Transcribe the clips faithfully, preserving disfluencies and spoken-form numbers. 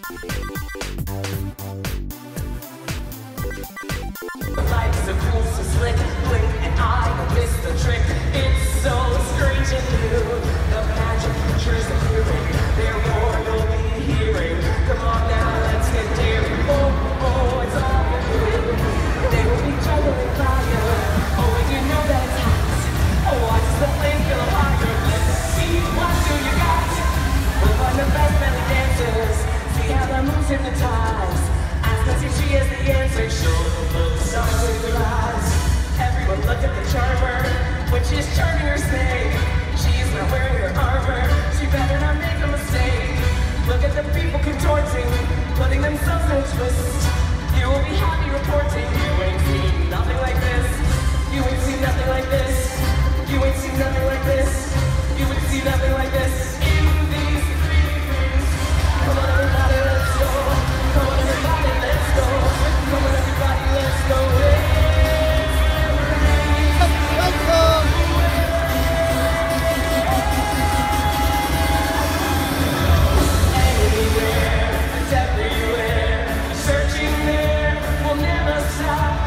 Life's a cool, so slick, blink, and I don't miss the trick. It's so strange and new. The magic pictures appearing. They're more you'll be hearing. Come on now, let's get daring. Oh, oh, it's all for you. They will be juggling fire. Oh, and you know that it's hot. Oh, watch the flame feel higher. Let's see, what do you got? We'll find the best belly dancers. See how the moves hypnotize. Ask us if she is the answer. Show the stars with their eyes. Everyone look at the charmer. When she's charming her snake, she's not wearing her armor. She better not make a mistake. Look at the people contorting, putting themselves in a twist. You will be happy reporting. You ain't seen nothing like this. You ain't seen nothing like this. You ain't seen nothing like this. You ain't seen nothing like this. In these three things. Come on everybody, let's go. Come on everybody, let's go. Come on everybody, let's go. Let's go. Anywhere, it's everywhere. Searching there, we'll never stop.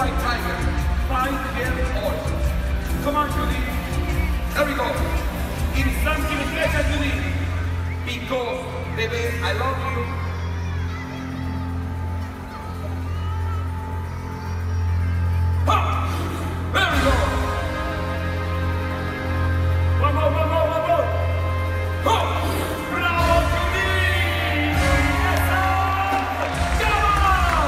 right, tiger. Find them all. Come on, Julie. There we go. Give me some, give me pleasure, Julie. Because, baby, I love you. Ha! There we go. One more, one more, one more. Ho! Bravo, Julie! Yes, sir! Come on!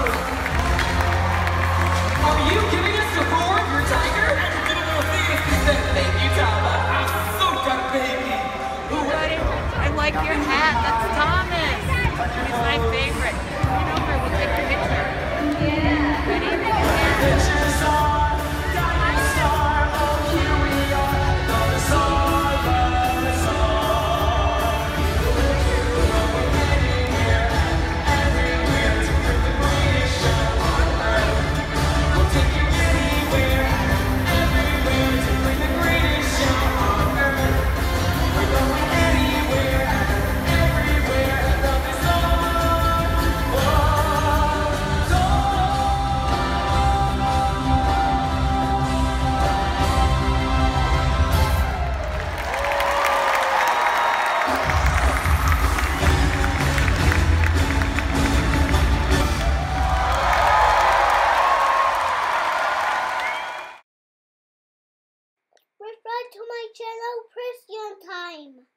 Are you giving us a roar of your tiger? Get a little theater, she said. Thank you, Tala. I'm so got baby. I like your hat. That's Thomas. He's my favorite. Come over. We'll take a picture. Yeah. Ready? Pictures are dying star. Oh, here we are. The star, the star. You and you know anywhere, everywhere to bring the greatest show on earth. We'll take you anywhere, everywhere to bring the greatest show on earth. We're going anywhere, everywhere. Love is all. Oh, so Subscribe to my channel, Christian Time.